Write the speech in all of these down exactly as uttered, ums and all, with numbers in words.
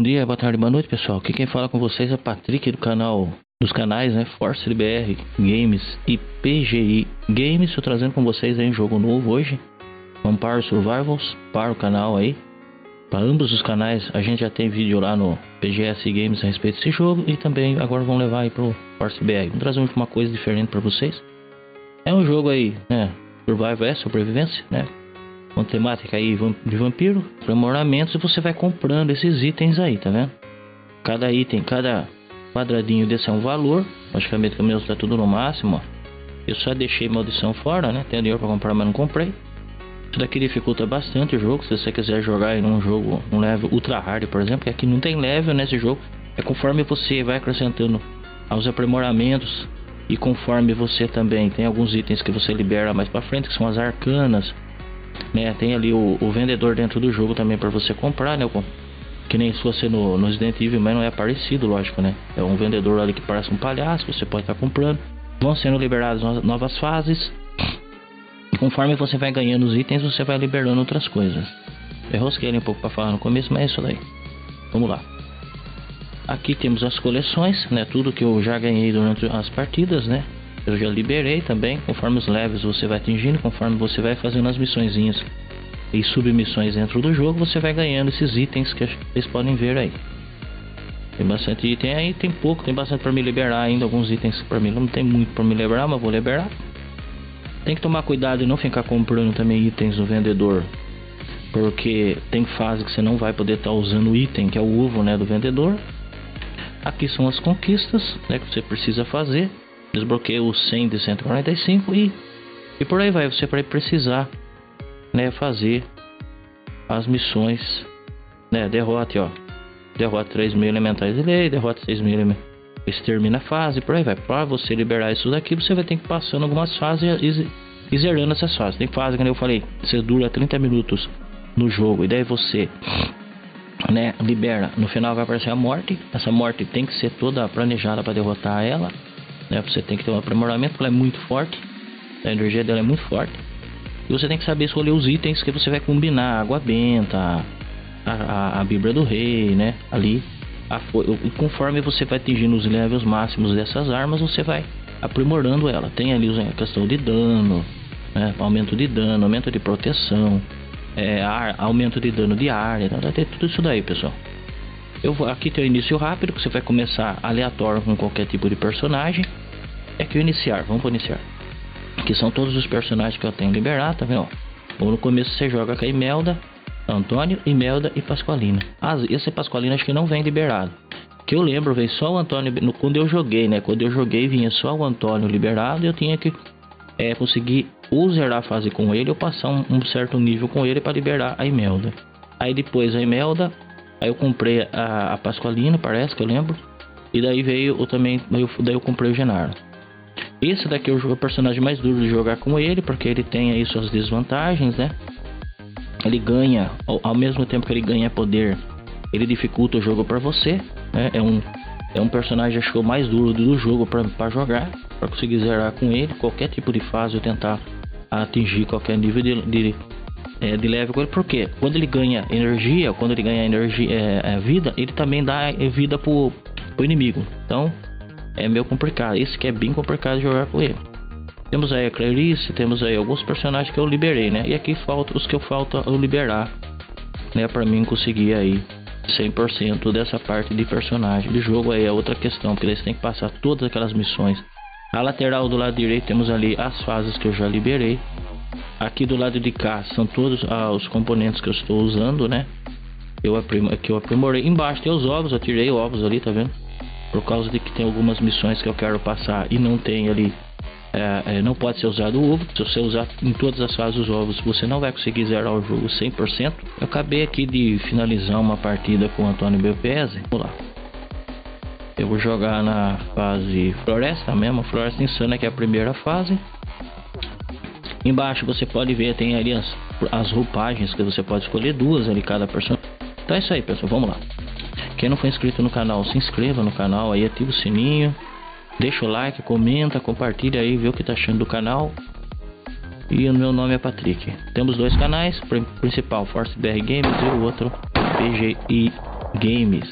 dia, boa tarde, boa noite, pessoal. Aqui quem fala com vocês é Patrick do canal, dos canais, né, Force B R Games e P G I Games. Estou trazendo com vocês aí um jogo novo hoje, Vampire Survivals, para o canal aí. Para ambos os canais a gente já tem vídeo lá no P G S Games a respeito desse jogo, e também agora vamos levar aí pro Force B R. Vamos trazer uma coisa diferente para vocês. É um jogo aí, né, Survival, é sobrevivência, né, com temática aí de vampiro, aprimoramentos, e você vai comprando esses itens aí, tá vendo? Cada item, cada quadradinho desse é um valor. Logicamente que o meu está tudo no máximo, ó. Eu só deixei maldição fora, né? Tenho dinheiro para comprar, mas não comprei. Isso daqui dificulta bastante o jogo. Se você quiser jogar em um jogo, um level ultra hard, por exemplo, que aqui não tem level nesse jogo. É conforme você vai acrescentando aos aprimoramentos, e conforme você também tem alguns itens que você libera mais para frente, que são as arcanas, né? Tem ali o, o vendedor dentro do jogo também para você comprar, né? Que nem se fosse no, no Resident Evil, mas não é parecido, lógico, né? É um vendedor ali que parece um palhaço, você pode estar comprando. Vão sendo liberadas novas fases, e conforme você vai ganhando os itens, você vai liberando outras coisas. Eu rosquei ali um pouco para falar no começo, mas é isso daí. Vamos lá. Aqui temos as coleções, né? Tudo que eu já ganhei durante as partidas, né? Eu já liberei também. Conforme os levels você vai atingindo, conforme você vai fazendo as missõezinhas e submissões dentro do jogo, você vai ganhando esses itens que vocês podem ver aí. Tem bastante item aí, tem pouco, tem bastante para me liberar ainda. Alguns itens para mim não tem muito para me liberar, mas vou liberar. Tem que tomar cuidado e não ficar comprando também itens do vendedor, porque tem fase que você não vai poder estar tá usando o item, que é o ovo, né, do vendedor. Aqui são as conquistas, né, que você precisa fazer. Desbloqueia o cem de cento e quarenta e cinco e, e por aí vai. Você vai precisar, né, fazer as missões, né, derrote, ó, derrote três mil elementais de lei, derrote seis mil elementais, extermina a fase, por aí vai. Para você liberar isso daqui, você vai ter que ir passando algumas fases e, e zerando essas fases. Tem fase, como eu falei, você dura trinta minutos no jogo, e daí você, né, libera, no final vai aparecer a morte. Essa morte tem que ser toda planejada para derrotar ela, né? Você tem que ter um aprimoramento, porque ela é muito forte, a energia dela é muito forte. E você tem que saber escolher os itens que você vai combinar. Água benta, a, a, a Bíblia do Rei, né? Ali, a, e conforme você vai atingindo os levels máximos dessas armas, você vai aprimorando ela. Tem ali a questão de dano, né? Aumento de dano, aumento de proteção, é, ar, aumento de dano de área, tá? Tem tudo isso daí, pessoal. Eu vou, aqui tem o início rápido, que você vai começar aleatório com qualquer tipo de personagem. É que o iniciar, vamos para iniciar, que são todos os personagens que eu tenho liberado, tá vendo? Ou no começo você joga com a Imelda, Antônio, Imelda e Pasqualina. Ah, esse Pasqualina acho que não vem liberado, que eu lembro, veio só o Antônio no, quando eu joguei, né? Quando eu joguei vinha só o Antônio liberado, e eu tinha que é, conseguir ou zerar a fase com ele, ou passar um, um certo nível com ele para liberar a Imelda. Aí depois a Imelda, aí eu comprei a, a Pasqualina, parece que eu lembro, e daí veio eu também, daí eu, daí eu comprei o Genaro. Esse daqui é o personagem mais duro de jogar com ele, porque ele tem aí suas desvantagens, né? Ele ganha, ao, ao mesmo tempo que ele ganha poder, ele dificulta o jogo para você, né? É um, é um personagem, acho que é o mais duro do jogo para jogar, para conseguir zerar com ele, qualquer tipo de fase, ou tentar atingir qualquer nível de, de, é, de level com ele. Porque quando ele ganha energia, quando ele ganha energia, é, é, vida, ele também dá vida pro, pro inimigo. Então é meio complicado. Esse que é bem complicado de jogar com ele. Temos aí a Clarice, temos aí alguns personagens que eu liberei, né? E aqui falta os que eu falta eu liberar, né? Pra mim conseguir aí cem por cento dessa parte de personagem. De jogo aí é outra questão, porque eles têm que passar todas aquelas missões. A lateral do lado direito temos ali as fases que eu já liberei. Aqui do lado de cá são todos ah, os componentes que eu estou usando, né? Eu aprim que eu aprimorei. Embaixo tem os ovos, eu tirei ovos ali, tá vendo? Por causa de que tem algumas missões que eu quero passar e não tem ali, é, é, não pode ser usado o ovo. Se você usar em todas as fases os ovos, você não vai conseguir zerar o jogo cem por cento. Eu acabei aqui de finalizar uma partida com o Antônio Belpese. Vamos lá. Eu vou jogar na fase Floresta mesmo, Floresta Insana, que é a primeira fase. Embaixo você pode ver, tem ali as, as roupagens que você pode escolher, duas ali cada personagem. Então é isso aí, pessoal, vamos lá. Quem não for inscrito no canal, se inscreva no canal aí, ativa o sininho, deixa o like, comenta, compartilha aí, vê o que tá achando do canal. E o meu nome é Patrick. Temos dois canais, principal Force B R Games e o outro P G I Games.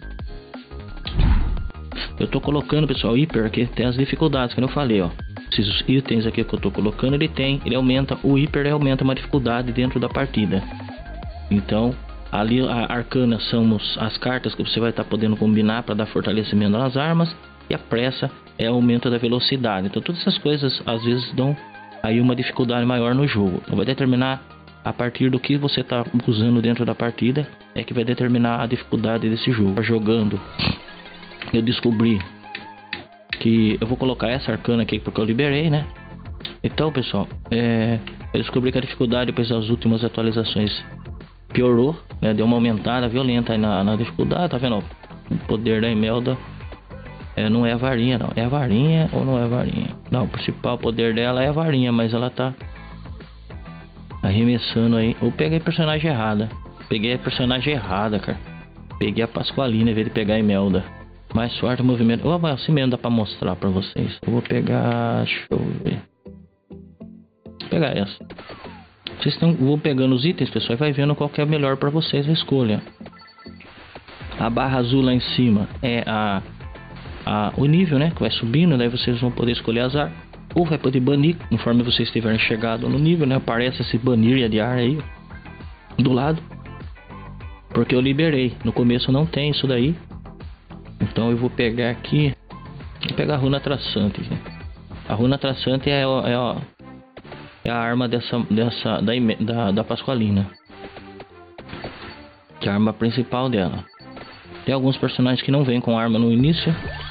Eu tô colocando, pessoal, hiper aqui, tem as dificuldades que eu falei, ó. Esses itens aqui que eu tô colocando, ele tem, ele aumenta, o hiper ele aumenta uma dificuldade dentro da partida. Então, ali a arcana são os, as cartas que você vai estar tá podendo combinar para dar fortalecimento nas armas. E a pressa é aumento da velocidade. Então, todas essas coisas às vezes dão aí uma dificuldade maior no jogo. Então, vai determinar a partir do que você está usando dentro da partida, é que vai determinar a dificuldade desse jogo. Jogando, eu descobri que eu vou colocar essa arcana aqui porque eu liberei, né? Então, pessoal, é, eu descobri que a dificuldade depois das últimas atualizações piorou, né? Deu uma aumentada violenta aí na, na dificuldade, tá vendo? O poder da Imelda é, não é a varinha, não. É a varinha ou não é a varinha? Não, o principal poder dela é a varinha, mas ela tá arremessando aí. Eu peguei a personagem errada. Peguei a personagem errada, cara. Peguei a Pasqualina em vez de pegar a Imelda. Mais forte o movimento. Oh, assim mesmo dá pra mostrar pra vocês. Eu vou pegar... Deixa eu ver. Vou pegar essa. Vocês estão... Vou pegando os itens, pessoal, e vai vendo qual que é melhor pra vocês a escolha. A barra azul lá em cima é a, a, o nível, né? Que vai subindo, daí vocês vão poder escolher as armas. Ou vai poder banir, conforme vocês tiverem chegado no nível, né? Aparece esse banir de ar aí, do lado. Porque eu liberei. No começo não tem isso daí. Então eu vou pegar aqui. Vou pegar a runa traçante. A runa traçante é, é, é, é a arma dessa, dessa da, da, da Pasqualina. Que é a arma principal dela. Tem alguns personagens que não vêm com arma no início.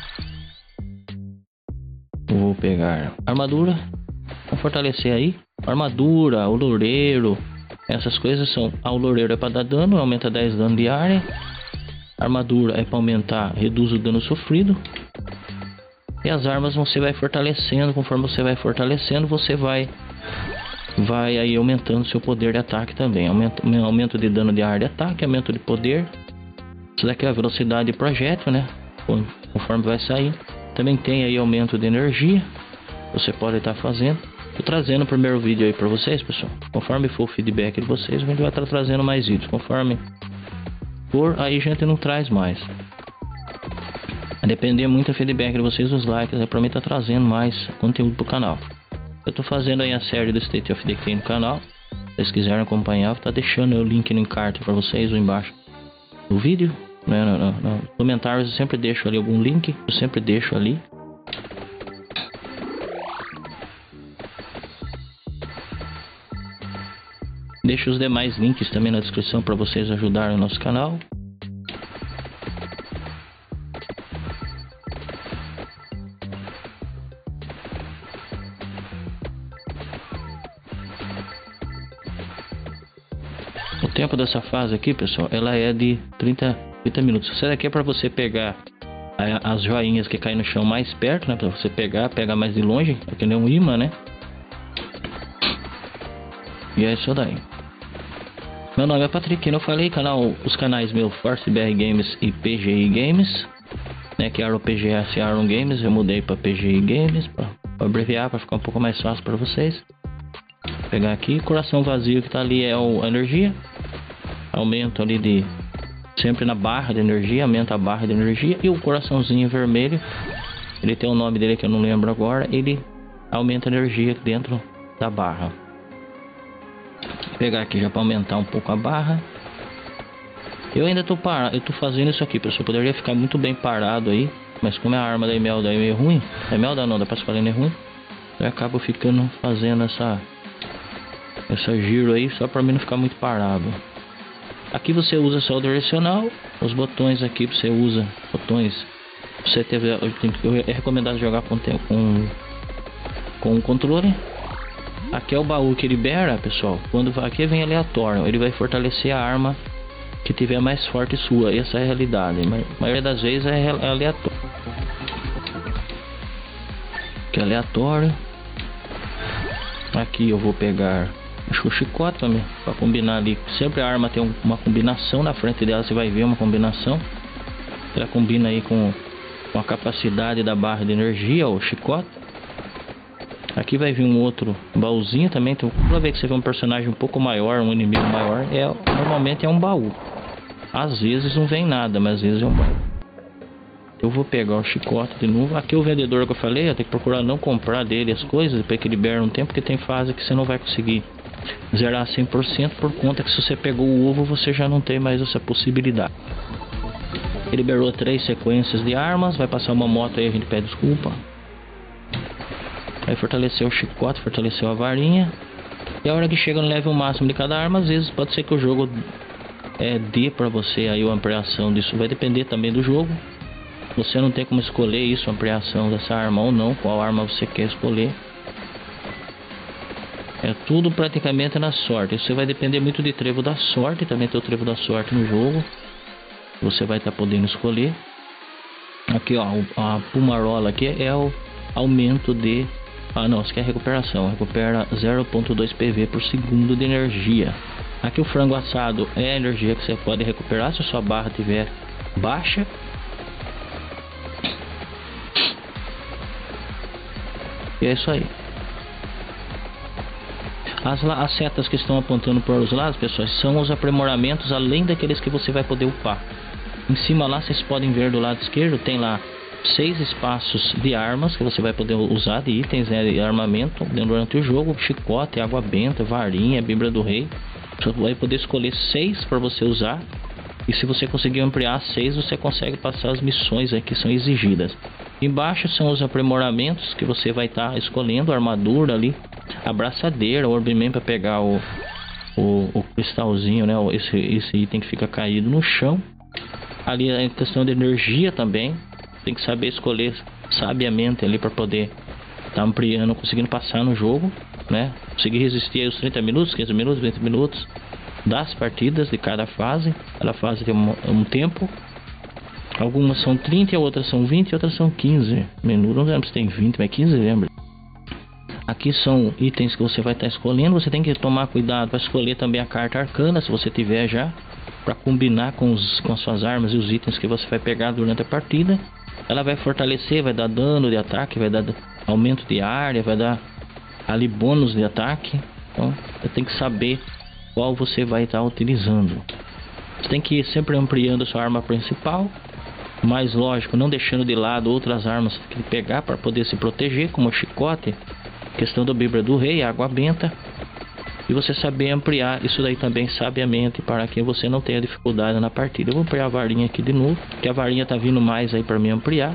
Vou pegar armadura. Vou fortalecer aí. Armadura, o loureiro. Essas coisas são. Ah, o loureiro é para dar dano, aumenta dez dano de área. Armadura é para aumentar, reduz o dano sofrido. E as armas você vai fortalecendo. Conforme você vai fortalecendo, você vai vai aí aumentando seu poder de ataque também. Aumento, aumento de dano de área de ataque, aumento de poder. Isso daqui é a velocidade de projétil, né? Conforme vai sair. Também tem aí aumento de energia. Você pode estar fazendo. Tô trazendo o primeiro vídeo aí para vocês, pessoal. Conforme for o feedback de vocês, a gente vai estar trazendo mais vídeos. Conforme for, aí a gente não traz mais. Vai depender muito do feedback de vocês, os likes. É pra mim estar trazendo mais conteúdo pro canal. Eu tô fazendo aí a série do State of Decay no canal. Se vocês quiserem acompanhar, vou estar deixando o link no encarte para vocês ou embaixo do vídeo. Né, no, no, no comentários eu sempre deixo ali algum link. Eu sempre deixo ali. Deixo os demais links também na descrição para vocês ajudarem o nosso canal. O tempo dessa fase aqui, pessoal, ela é de trinta minutos. Isso daqui é para você pegar as joinhas que caem no chão mais perto, né? Para você pegar, pegar mais de longe, é que nem um imã, né? E é isso daí. Meu nome é Patrick, como eu falei, canal, os canais meu, Force B R Games e P G I Games, né? Que era o P G S Aron Games, eu mudei para P G I Games, para abreviar, para ficar um pouco mais fácil para vocês. Vou pegar aqui, coração vazio que tá ali é o, a energia. Aumento ali de... Sempre na barra de energia, aumenta a barra de energia. E o coraçãozinho vermelho, ele tem o nome dele que eu não lembro agora, ele aumenta a energia dentro da barra. Vou pegar aqui já para aumentar um pouco a barra. Eu ainda tô parado, eu tô fazendo isso aqui, pessoal. Poderia ficar muito bem parado aí, mas como a arma da Imelda é meio ruim, a Imelda não, da Pasqualina é ruim, eu acabo ficando fazendo essa essa giro aí só para mim não ficar muito parado. Aqui você usa só o direcional, os botões aqui você usa botões. Você teve, é recomendado jogar com com com o controle. Aqui é o baú que libera, pessoal. Quando aqui vem aleatório, ele vai fortalecer a arma que tiver mais forte sua. Essa é a realidade. Mas a maioria das vezes é aleatório. Aqui é aleatório. Aqui eu vou pegar, acho que o chicote também, para combinar ali. Sempre a arma tem uma combinação na frente dela, você vai ver uma combinação. Ela combina aí com, com a capacidade da barra de energia, o chicote. Aqui vai vir um outro baúzinho também. Então, toda vez que você vê um personagem um pouco maior, um inimigo maior, é, normalmente é um baú. Às vezes não vem nada, mas às vezes eu Eu vou pegar o chicote de novo. Aqui o vendedor que eu falei, eu tenho que procurar não comprar dele as coisas para que libere um tempo, porque tem fase que você não vai conseguir zerar cem por cento por conta que se você pegou o ovo, você já não tem mais essa possibilidade. Ele liberou três sequências de armas, vai passar uma moto aí, a gente pede desculpa. Aí fortaleceu o chicote, fortaleceu a varinha. E a hora que chega no level máximo de cada arma, às vezes pode ser que o jogo é, dê pra você aí uma ampliação disso. Vai depender também do jogo. Você não tem como escolher isso, ampliação dessa arma ou não, qual arma você quer escolher. É tudo praticamente na sorte. Isso vai depender muito de trevo da sorte. Também tem o trevo da sorte no jogo. Você vai estar tá podendo escolher. Aqui ó, a Pumarola aqui é o aumento de... Ah não, isso aqui é recuperação. Recupera zero ponto dois P V por segundo de energia. Aqui o frango assado é a energia que você pode recuperar se a sua barra estiver baixa. E é isso aí. As, as setas que estão apontando para os lados, pessoal, são os aprimoramentos além daqueles que você vai poder upar. Em cima lá, vocês podem ver do lado esquerdo, tem lá seis espaços de armas que você vai poder usar, de itens, né, de armamento durante o jogo. Chicote, água benta, varinha, bíblia do rei. Você vai poder escolher seis para você usar. E se você conseguir ampliar seis, você consegue passar as missões aí que são exigidas. Embaixo são os aprimoramentos que você vai estar tá escolhendo, a armadura ali, a braçadeira, o orbimento para pegar o, o, o cristalzinho, né? Esse, esse item que fica caído no chão. Ali a questão de energia também, tem que saber escolher sabiamente ali para poder estar tá ampliando, conseguindo passar no jogo, né? Conseguir resistir aí os trinta minutos, quinze minutos, vinte minutos das partidas de cada fase. Cada fase tem um, um tempo. Algumas são trinta, outras são vinte, outras são quinze minutos. Não lembro se tem vinte, mas quinze lembra. Aqui são itens que você vai estar escolhendo. Você tem que tomar cuidado para escolher também a carta arcana, se você tiver já, para combinar com, os, com as suas armas e os itens que você vai pegar durante a partida. Ela vai fortalecer, vai dar dano de ataque, vai dar aumento de área, vai dar ali bônus de ataque. Então você tem que saber qual você vai estar utilizando. Você tem que ir sempre ampliando a sua arma principal, mas lógico, não deixando de lado outras armas que pegar para poder se proteger, como o chicote, questão da bíblia do rei, a água benta. E você saber ampliar isso daí também sabiamente, para que você não tenha dificuldade na partida. Eu vou ampliar a varinha aqui de novo, porque a varinha tá vindo mais aí para me ampliar.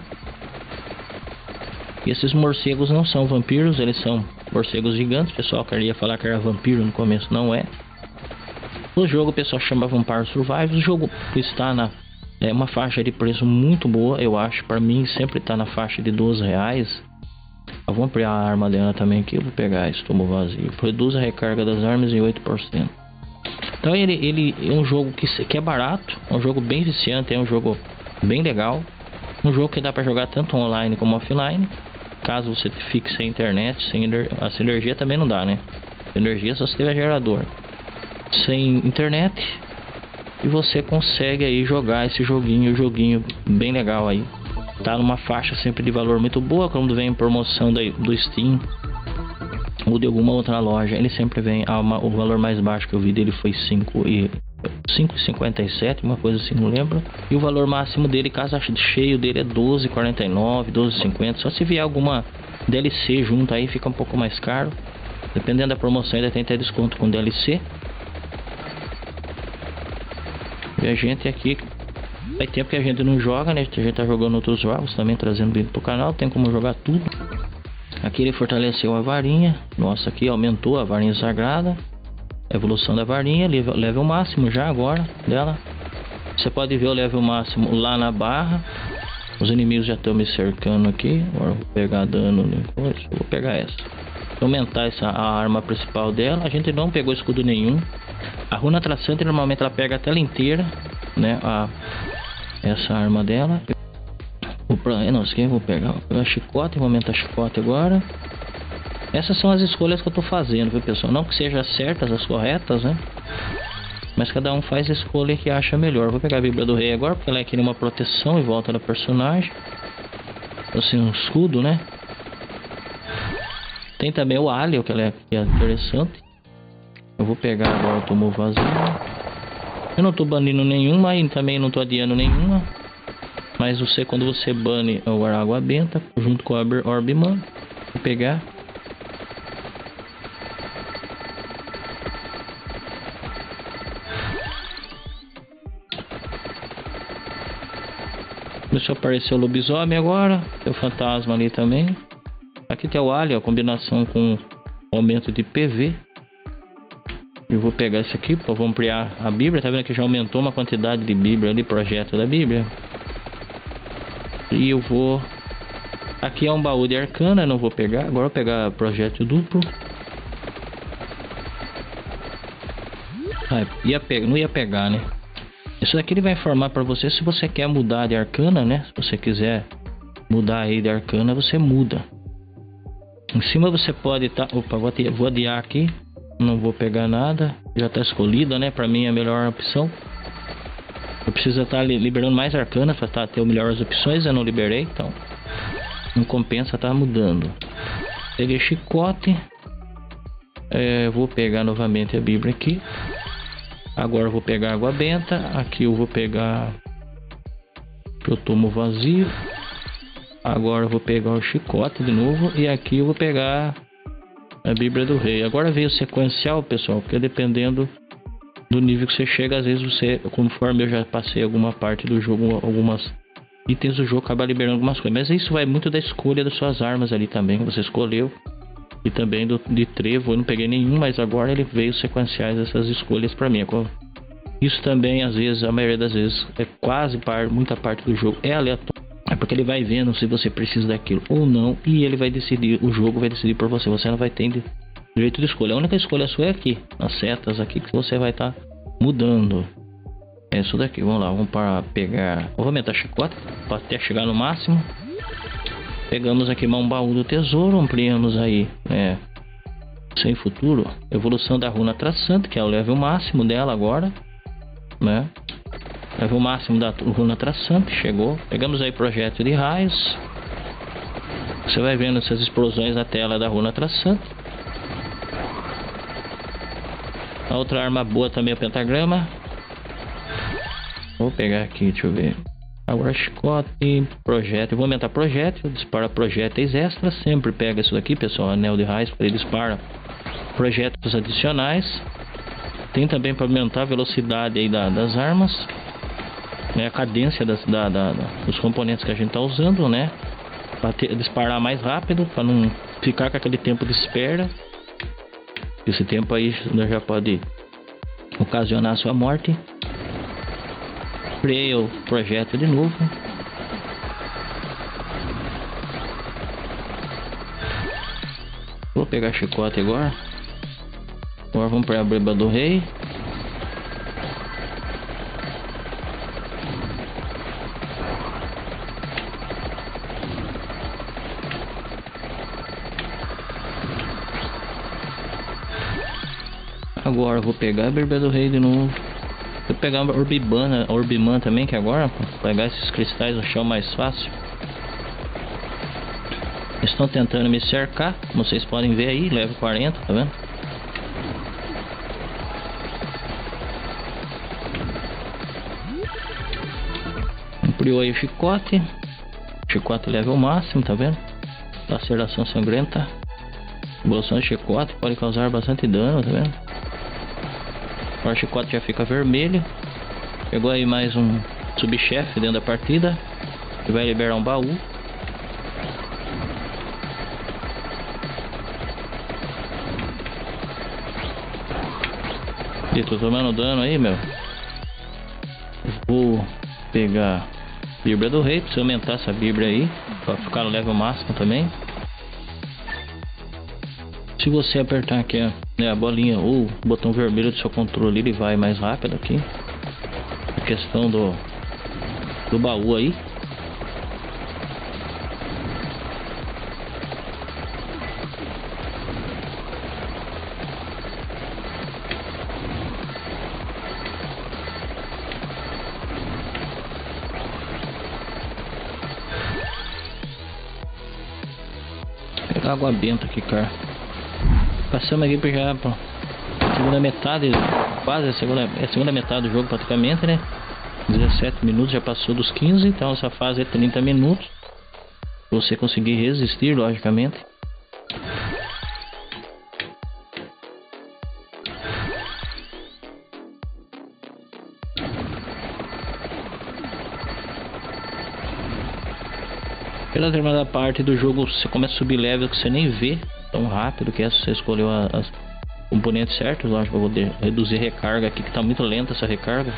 E esses morcegos não são vampiros, eles são morcegos gigantes. Pessoal, queria falar que era vampiro no começo, não é. O jogo o pessoal chama Vampire Survivors. O jogo está na é uma faixa de preço muito boa, eu acho. Para mim sempre está na faixa de doze reais. Eu vou ampliar a arma dela também aqui. Eu vou pegar esse tomo vazio. Reduz a recarga das armas em oito por cento. Então ele, ele é um jogo que, que é barato. É um jogo bem viciante. É um jogo bem legal. Um jogo que dá para jogar tanto online como offline. Caso você fique sem internet, sem energia. A energia também não dá, né? Energia só se tiver gerador. Sem internet. E você consegue aí jogar esse joguinho. Joguinho bem legal aí. Tá numa faixa sempre de valor muito boa. Quando vem em promoção da, do Steam ou de alguma outra loja, ele sempre vem a uma, o valor mais baixo que eu vi dele foi cinco e cinquenta e sete, uma coisa assim, não lembro. E o valor máximo dele, caso cheio dele, é doze e quarenta e nove, doze e cinquenta. Só se vier alguma D L C junto aí fica um pouco mais caro. Dependendo da promoção ainda tem até desconto com D L C. E a gente aqui faz tempo que a gente não joga, né? A gente tá jogando outros jogos também, trazendo vídeo pro canal. Tem como jogar tudo. Aqui ele fortaleceu a varinha. Nossa, aqui aumentou a varinha sagrada. Evolução da varinha, level, level máximo já agora dela. Você pode ver o level máximo lá na barra. Os inimigos já estão me cercando aqui. Agora eu vou pegar dano, né? Vou pegar essa. Vou aumentar essa, a arma principal dela. A gente não pegou escudo nenhum. A runa traçante normalmente ela pega a tela inteira, né? A, essa arma dela. Vou, não, isso aqui eu vou pegar. Vou pegar chicote, vou aumentar chicote agora. Essas são as escolhas que eu tô fazendo, viu, pessoal? Não que sejam certas, as corretas, né? Mas cada um faz a escolha que acha melhor. Vou pegar a Bíblia do Rei agora, porque ela é aqui uma proteção em volta do personagem. Assim, um escudo, né? Tem também o alho, que ela é, que é interessante. Eu vou pegar agora o tomo vazio. Eu não tô banindo nenhuma e também não tô adiando nenhuma. Mas você, quando você bane o água benta, junto com a Orbman, vou pegar. Começou a aparecer o lobisomem agora. Tem o fantasma ali também. Aqui tem o alien, a combinação com aumento de P V. Eu vou pegar isso aqui, pô, vou ampliar a Bíblia. Tá vendo que já aumentou uma quantidade de Bíblia ali, projeto da Bíblia. E eu vou... Aqui é um baú de arcana, não vou pegar. Agora eu vou pegar projeto duplo. Ah, ia pe... Não ia pegar, né? Isso daqui ele vai informar pra você se você quer mudar de arcana, né? Se você quiser mudar aí de arcana, você muda. Em cima você pode tá... Opa, vou adiar, vou adiar aqui. Não vou pegar nada. Já tá escolhida, né? Pra mim é a melhor opção. Eu preciso estar liberando mais arcanas pra tá, ter melhores opções. Eu não liberei, então não compensa estar tá mudando. Peguei chicote. É, vou pegar novamente a Bíblia aqui. Agora eu vou pegar água benta. Aqui eu vou pegar... Eu tomo vazio. Agora eu vou pegar o chicote de novo. E aqui eu vou pegar a Bíblia do Rei. Agora veio o sequencial, pessoal, porque dependendo do nível que você chega, às vezes você, conforme eu já passei alguma parte do jogo, algumas itens do jogo, acaba liberando algumas coisas. Mas isso vai muito da escolha das suas armas ali também, que você escolheu. E também do, de trevo, eu não peguei nenhum, mas agora ele veio sequenciais essas escolhas pra mim. Isso também, às vezes, a maioria das vezes, é quase par, muita parte do jogo é aleatório. É porque ele vai vendo se você precisa daquilo ou não, e ele vai decidir, o jogo vai decidir por você. Você não vai ter direito de escolha. A única escolha sua é aqui, nas setas aqui, que você vai estar tá mudando. É isso daqui, vamos lá, vamos para pegar. Eu vou aumentar a chicote para até chegar no máximo. Pegamos aqui um baú do tesouro, ampliamos aí, né? Sem futuro, evolução da runa traçante, que é o level máximo dela agora, né? Level máximo da runa traçante, chegou. Pegamos aí projeto de raios. Você vai vendo essas explosões na tela da runa traçante. A outra arma boa também é o pentagrama. Vou pegar aqui, deixa eu ver. Agora chicote, projétil. Vou aumentar projétil, dispara projéteis extras. Sempre pega isso daqui, pessoal, anel de raios, para ele dispara projéteis adicionais. Tem também para aumentar a velocidade aí da, das armas, né, a cadência das, da, da, da, dos componentes que a gente está usando, né, para disparar mais rápido, para não ficar com aquele tempo de espera. Esse tempo aí já pode ocasionar a sua morte. Criei o projeto de novo. Vou pegar chicote agora. Agora vamos para a Bíblia do Rei. Agora eu vou pegar a Bíblia do Rei de novo. Vou pegar a Orbimana, a Orbimana também, que agora, para pegar esses cristais no chão mais fácil. Estão tentando me cercar, como vocês podem ver aí, level quarenta, tá vendo? Ampliou aí o chicote. Chicote level máximo, tá vendo? Laceração sangrenta. Evolução de chicote pode causar bastante dano, tá vendo? Agora o chicote já fica vermelho. Pegou aí mais um subchefe dentro da partida, que vai liberar um baú. E tô tomando dano aí, meu. Vou pegar a Bíblia do Rei, preciso aumentar essa Bíblia aí para ficar no level máximo também. Se você apertar aqui a, né, a bolinha ou o botão vermelho do seu controle, ele vai mais rápido aqui. A questão do, do baú aí. Vou pegar água benta aqui, cara. Passamos aqui pra já, pô. Segunda metade, quase a segunda, é a segunda metade do jogo praticamente, né? dezessete minutos, já passou dos quinze, então essa fase é trinta minutos. Se você conseguir resistir, logicamente. Pela determinada parte do jogo você começa a subir level que você nem vê tão rápido que é, se você escolheu as componentes certos. Lógico, eu vou de, reduzir recarga aqui, que tá muito lenta essa recarga.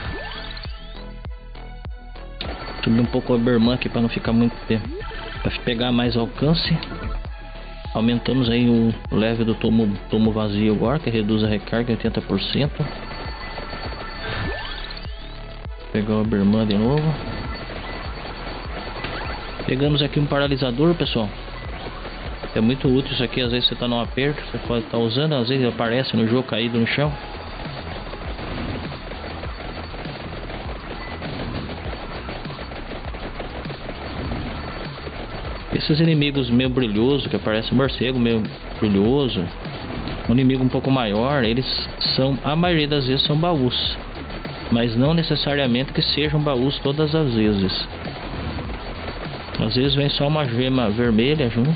Subir um pouco o Berman aqui para não ficar muito tempo, para pegar mais alcance. Aumentamos aí o level do tomo, tomo vazio agora, que reduz a recarga em oitenta por cento. Vou pegar o Berman de novo. Pegamos aqui um paralisador, pessoal. É muito útil isso aqui, às vezes você está num aperto, você pode estar tá usando, às vezes aparece no jogo caído no chão. Esses inimigos meio brilhoso, que aparece um morcego meio brilhoso, um inimigo um pouco maior, eles são, a maioria das vezes são baús, mas não necessariamente que sejam baús todas as vezes. Às vezes vem só uma gema vermelha junto.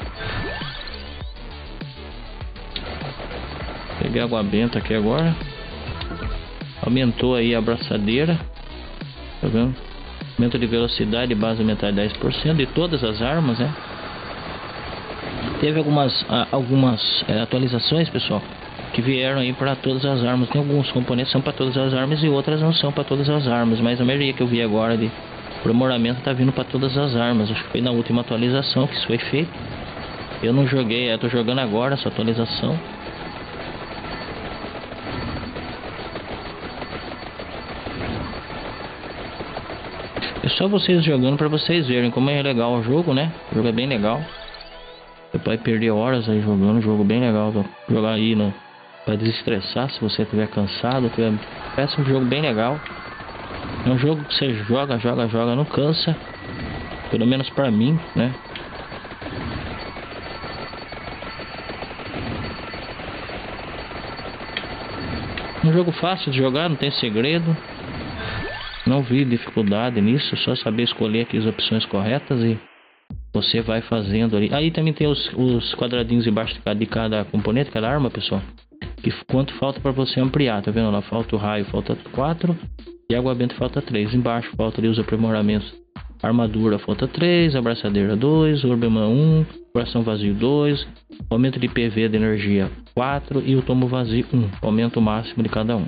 Peguei água benta aqui agora. Aumentou aí a abraçadeira. Tá vendo? Aumento de velocidade base metade dez por cento de todas as armas, né? Teve algumas, algumas é, atualizações, pessoal, que vieram aí para todas as armas. Tem alguns componentes que são para todas as armas e outras não são para todas as armas. Mas a maioria que eu vi agora de aprimoramento tá vindo para todas as armas. Acho que foi na última atualização que isso foi feito. Eu não joguei, eu tô jogando agora essa atualização. É só vocês jogando para vocês verem como é legal o jogo, né? O jogo é bem legal. Você pode perder horas aí jogando, um jogo bem legal. Jogar aí no, para desestressar se você estiver cansado. Tiver... Parece um jogo bem legal. É um jogo que você joga, joga, joga, não cansa. Pelo menos pra mim, né? Um jogo fácil de jogar, não tem segredo. Não vi dificuldade nisso, só saber escolher aqui as opções corretas e você vai fazendo ali. Aí também tem os, os quadradinhos embaixo de cada, de cada componente, cada arma, pessoal. Que quanto falta pra você ampliar, tá vendo lá? Falta o raio, falta quatro. E água benta falta três. Embaixo falta ali os aprimoramentos. Armadura falta três. Abraçadeira dois. Orbeman um. Coração vazio dois. Aumento de P V de energia quatro. E o tomo vazio um. Aumento máximo de cada um.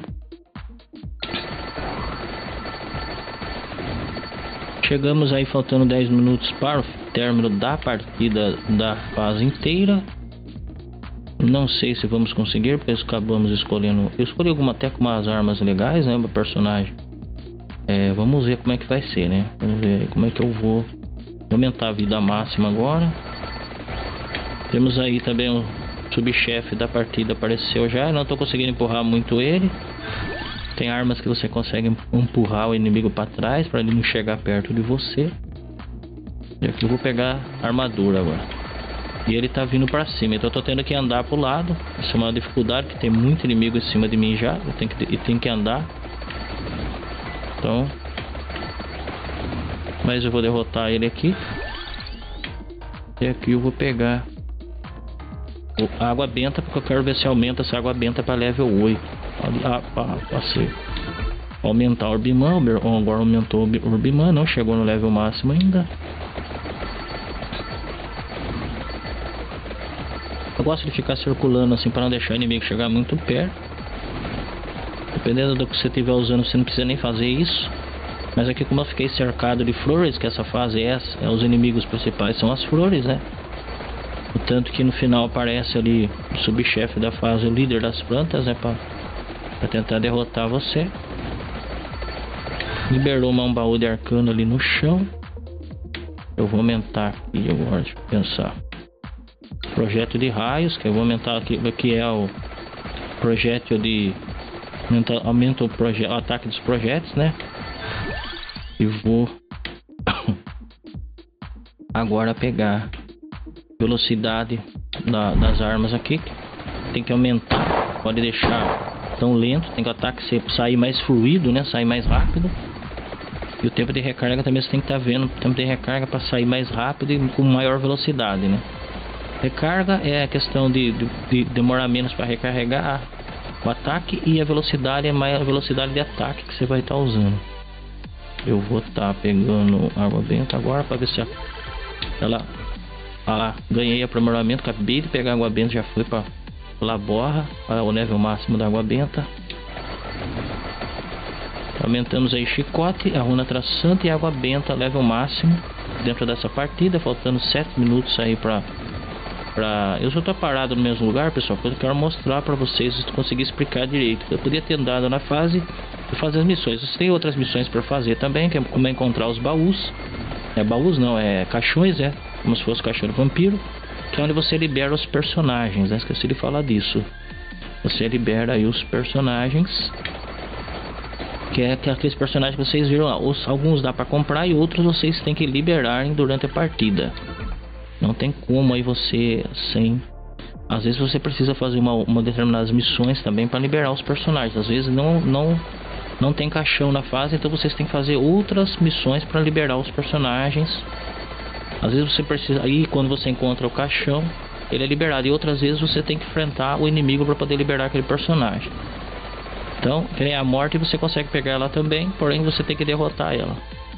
Chegamos aí faltando dez minutos para o término da partida da fase inteira. Não sei se vamos conseguir, porque acabamos escolhendo. Eu escolhi alguma, até com umas armas legais, né? Para personagem. É, vamos ver como é que vai ser, né? Vamos ver como é que eu vou aumentar a vida máxima agora. Temos aí também o subchefe da partida, apareceu já. Não estou conseguindo empurrar muito ele. Tem armas que você consegue empurrar o inimigo para trás, para ele não chegar perto de você. E aqui eu vou pegar a armadura agora. E ele tá vindo para cima, então eu tô tendo que andar pro lado. Isso é uma dificuldade, porque tem muito inimigo em cima de mim já. Eu tenho que, eu tenho que andar. Então, mas eu vou derrotar ele aqui. E aqui eu vou pegar a água benta, porque eu quero ver se aumenta essa água benta para level oito. Ah, ah, passei. Aumentar o Orbiman. Agora aumentou o Orbiman, não chegou no level máximo ainda. Eu gosto de ficar circulando assim para não deixar o inimigo chegar muito perto. Dependendo do que você estiver usando, você não precisa nem fazer isso. Mas aqui, como eu fiquei cercado de flores, que essa fase é, essa, é os inimigos principais são as flores, né? O tanto que no final aparece ali o subchefe da fase, o líder das plantas, né? Pra, pra tentar derrotar você. Liberou uma baú de arcano ali no chão. Eu vou aumentar aqui agora, deixa eu pensar. Projétil de raios, que eu vou aumentar aqui, que é o projétil de... Aumenta, aumenta o, proje, o ataque dos projéteis, né? E vou agora pegar velocidade da, das armas aqui. Tem que aumentar. pode deixar tão lento, tem que o ataque sair mais fluido, né? Sair mais rápido. E o tempo de recarga também você tem que estar tá vendo o tempo de recarga para sair mais rápido e com maior velocidade, né? Recarga é a questão de, de, de demorar menos para recarregar o ataque, e a velocidade é mais a velocidade de ataque que você vai estar tá usando. Eu vou estar tá pegando água benta agora para ver se a, ela ah, ganhei aprimoramento, acabei de pegar água benta, já foi para Laborra, para o nível máximo da água benta. Aumentamos aí chicote, a runa traçante e água benta level máximo dentro dessa partida, faltando sete minutos aí para Pra... Eu só tô parado no mesmo lugar, pessoal, porque eu quero mostrar pra vocês, se conseguir explicar direito. Eu podia ter andado na fase e fazer as missões. Você tem outras missões pra fazer também, que é como encontrar os baús. É baús não, é caixões, é como se fosse caixão de vampiro, que é onde você libera os personagens, né? Esqueci de falar disso. Você libera aí os personagens, que é aqueles personagens que vocês viram lá. Os, alguns dá pra comprar e outros vocês têm que liberar durante a partida. Não tem como aí você sem... Às vezes você precisa fazer uma, uma determinadas missões também para liberar os personagens. Às vezes não, não, não tem caixão na fase, então vocês têm que fazer outras missões para liberar os personagens. Às vezes você precisa... Aí quando você encontra o caixão, ele é liberado. E outras vezes você tem que enfrentar o inimigo para poder liberar aquele personagem. Então, que nem a morte, você consegue pegar ela também, porém você tem que derrotar ela.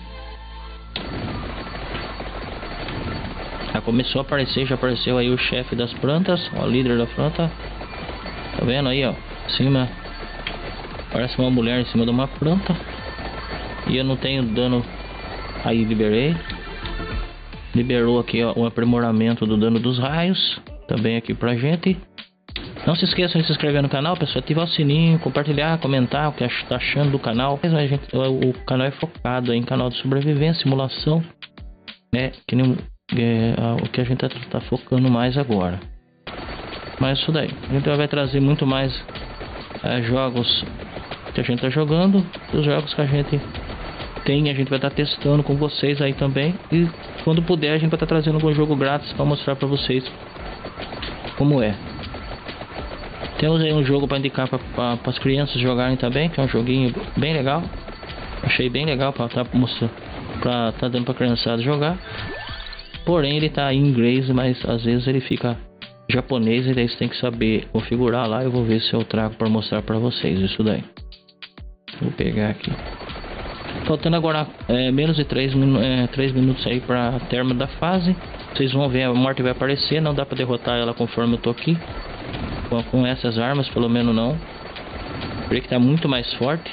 Já começou a aparecer, já apareceu aí o chefe das plantas, ó, o líder da planta. Tá vendo aí, ó, em cima parece uma mulher em cima de uma planta. E eu não tenho dano. Aí liberei. Liberou aqui, ó, o aprimoramento do dano dos raios também aqui pra gente. Não se esqueçam de se inscrever no canal, pessoal, ativar o sininho, compartilhar, comentar o que está achando do canal. Mas a gente, o, o canal é focado em canal de sobrevivência, simulação, né, que nem É, o que a gente está tá focando mais agora. Mas isso daí, a gente vai trazer muito mais é, jogos que a gente está jogando, os jogos que a gente tem, a gente vai estar tá testando com vocês aí também. E quando puder a gente vai estar tá trazendo algum jogo grátis para mostrar para vocês como é. Temos aí um jogo para indicar para as crianças jogarem também, que é um joguinho bem legal. Achei bem legal para estar tá mostrando, para estar tá dando para a criançada jogar. Porém ele tá em inglês, mas às vezes ele fica japonês, e daí você tem que saber configurar lá. Eu vou ver se eu trago para mostrar para vocês isso daí. Vou pegar aqui. Faltando agora é, menos de três é, minutos aí para término da fase. Vocês vão ver, a morte vai aparecer. Não dá para derrotar ela conforme eu tô aqui com, com essas armas, pelo menos não. Porque que tá muito mais forte.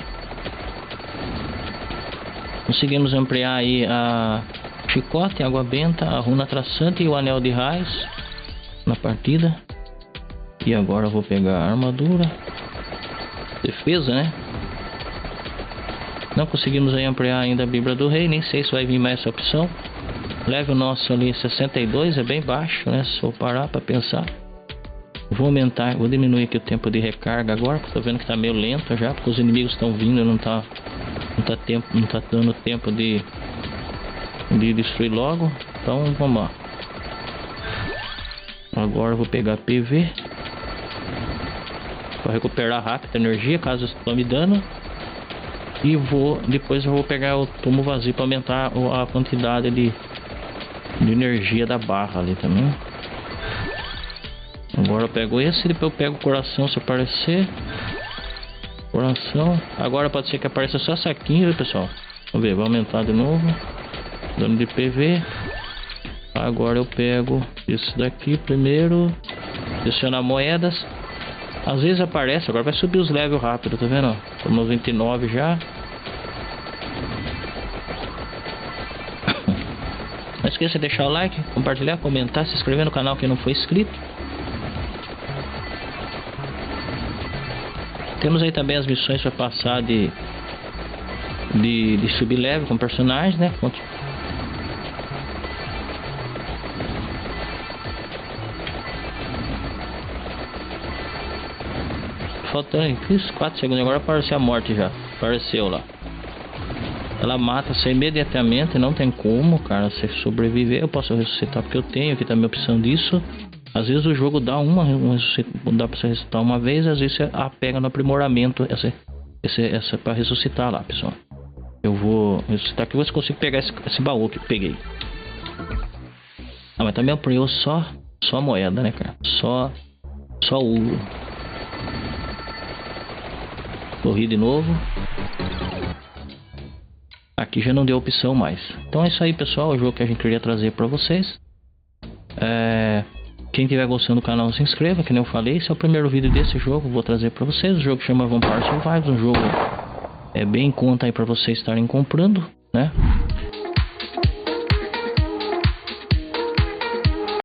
Conseguimos ampliar aí a chicote, água benta, a runa traçante e o anel de raios na partida. E agora eu vou pegar a armadura, defesa, né? Não conseguimos aí ampliar ainda a Bíblia do Rei, nem sei se vai vir mais essa opção. Level nosso ali sessenta e dois, é bem baixo, né? Se eu parar para pensar, vou aumentar, vou diminuir aqui o tempo de recarga agora, porque tô vendo que tá meio lento já, porque os inimigos estão vindo, não tá, não tá tempo, não tá dando tempo de de destruir logo. Então vamos lá. Agora eu vou pegar P V para recuperar rápido a energia caso tome dano. E vou depois eu vou pegar o tomo vazio para aumentar a quantidade de, de energia da barra ali também. Agora eu pego esse, depois eu pego o coração se aparecer. Coração. Agora pode ser que apareça só saquinho, viu, pessoal? Vamos ver, vou aumentar de novo. Dano de P V. Agora eu pego isso daqui primeiro. Adicionar moedas. Às vezes aparece, agora vai subir os levels rápido, tá vendo? Estamos vinte e nove já. Não esqueça de deixar o like, compartilhar, comentar, se inscrever no canal quem não foi inscrito. Temos aí também as missões para passar de de, de subir level com personagens, né? Faltando quatro segundos, agora apareceu a morte já. Apareceu lá. Ela mata você imediatamente, não tem como, cara, você sobreviver. Eu posso ressuscitar porque eu tenho aqui também a opção disso. Às vezes o jogo dá uma, uma dá pra você ressuscitar uma vez, às vezes você pega no aprimoramento essa, essa, essa pra ressuscitar lá, pessoal. Eu vou ressuscitar aqui, ver se consigo pegar esse, esse baú que eu peguei. Ah, mas também apoiou só, só moeda, né, cara? Só, só ouro. Corri de novo. Aqui já não deu opção mais. Então é isso aí, pessoal, o jogo que a gente queria trazer pra vocês. É... Quem estiver gostando do canal, se inscreva, que nem eu falei. Esse é o primeiro vídeo desse jogo, vou trazer pra vocês. O jogo chama Vampire Survivors, um jogo é bem em conta aí pra vocês estarem comprando, né?